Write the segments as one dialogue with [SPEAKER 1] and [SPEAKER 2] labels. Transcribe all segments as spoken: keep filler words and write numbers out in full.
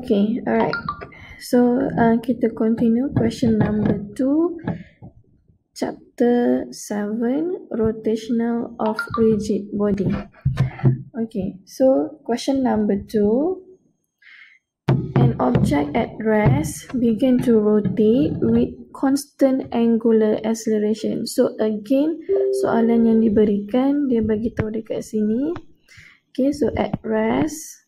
[SPEAKER 1] Okay, alright. So uh, kita continue question number two, chapter seven, rotational of rigid body. Okay, so question number two, an object at rest begin to rotate with constant angular acceleration. So again, soalan yang diberikan dia bagi tahu dekat sini. Okay, so at rest,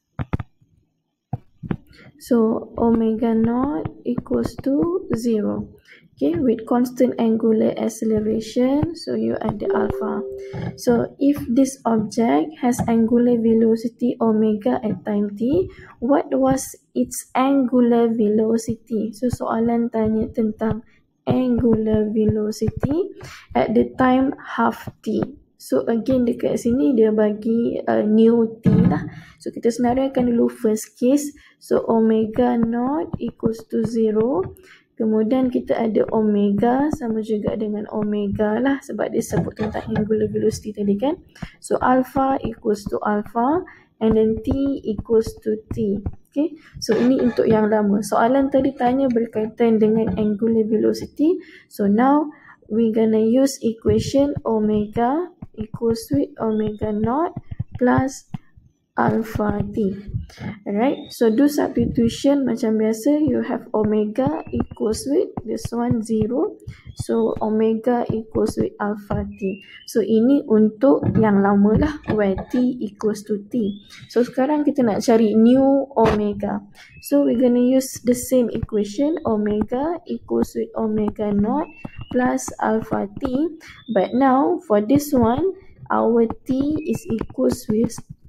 [SPEAKER 1] so omega naught equals to zero. Okay, with constant angular acceleration, so you add the alpha. So if this object has angular velocity omega at time t, what was its angular velocity? So soalan tanya tentang angular velocity at the time half t. So again dekat sini dia bagi uh, new t lah. So kita senaraikan dulu first case. So omega naught equals to zero. Kemudian kita ada omega sama juga dengan omega lah sebab dia sebut tentang angular velocity tadi kan. So alpha equals to alpha and then t equals to t. Okay. So ini untuk yang lama. Soalan tadi tanya berkaitan dengan angular velocity. So now we gonna use equation omega equals with omega naught plus alpha t. Alright, so do substitution macam biasa. You have omega equals with this one zero, so omega equals with alpha t. So ini untuk yang lama lah, where t equals to t. So sekarang kita nak cari new omega. So we're gonna use the same equation, omega equals with omega naught plus alpha t. But now for this one, our t is equals with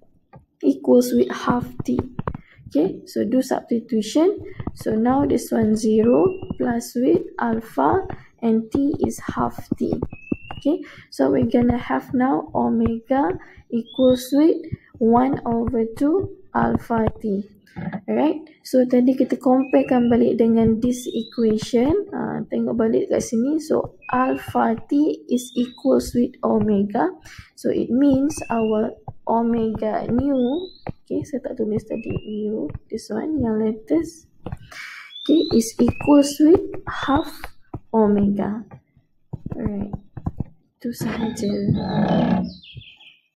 [SPEAKER 1] equals with half t. Okay, so do substitution. So now this one zero plus with alpha and t is half t. Okay, so we're gonna have now omega equals with one over two alpha t. Alright, so tadi kita comparekan balik dengan this equation. uh, Tengok balik kat sini. So alpha t is equals with omega. So it means our omega new, okay, saya tak tulis tadi new, this one yang latest, okay, is equals with half omega. Alright, itu sahaja.